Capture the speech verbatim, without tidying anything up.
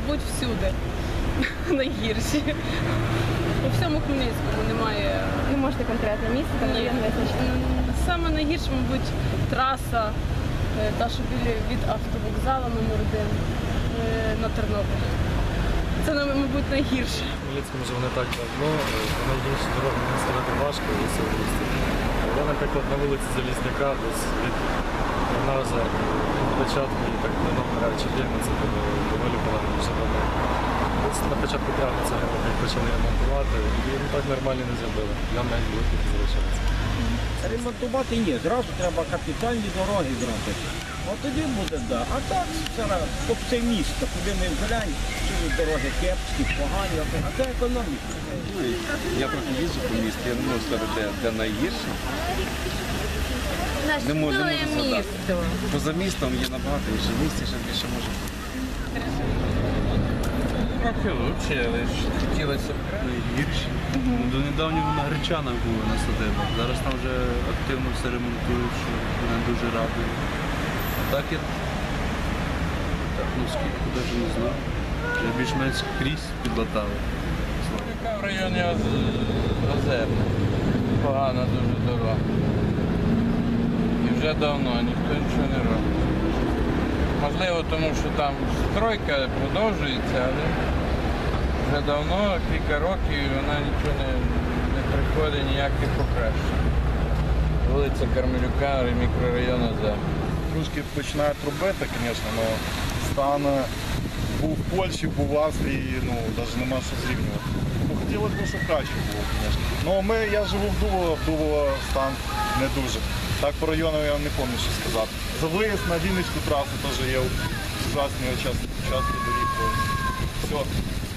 мабуть, всюди найгірші. У всьому Хмельницькому немає. Не можете конкретне місце, там Ні. район визначити. Саме найгірше, мабуть, траса, е, та, що біля від автовокзалу номер один е, на Тернопіль. Це, мабуть, найгірше. В Хмельницькому живу не так давно, на найбільші дороги мені сказати важко і це вулиці. Я, наприклад, на вулиці Залізняка, десь від гімназія від початку і так до номера чотири, це було доволі погано вже давно. Десь на початку травня це як почали ремонтувати і ну, так нормально не зробили. Нам навіть було тільки залишається. Ремонтувати ні, зразу треба капітальні дороги зробити. От тоді буде, так. Да. А так, зараз, щоб це місто, куди ми глянь, що дороги кепські, погані, а це економіка. Я трохи їжджу по місту, я не можу сказати, де, де найгірше. Не можу, не можу згадати. Поза містом є набагато гірше, в місті ще більше може бути. Трохи лучше, але ж хотілося б найгірші. До недавнього на Гречанах було на садибах. Зараз там вже активно все ремонтують, що мене дуже радує. А так я так, ну скільки, навіть не знаю. Вже більш-менш скрізь підлатали. В районі Озерна. Погана дуже дорога. І вже давно ніхто нічого не робить. Можливо, тому що там стройка продовжується, але вже давно, кілька років, і вона нічого не, не приходить, ніяких покращень. Вулиця Кармелюка, мікрорайон Озерна. Трошки починають робити, звісно, але стан був в Польщі, був в Австрії, ну, навіть нема що зрівнювати. Ну, хотілося б, щоб краще було, звісно. Ну, ми, я живу в Дубово, в Дубово стан не дуже. Так по району я не пам'ятаю, що сказати. За виїзд на Вінницьку трасу теж є ужасні участки доріг. Все.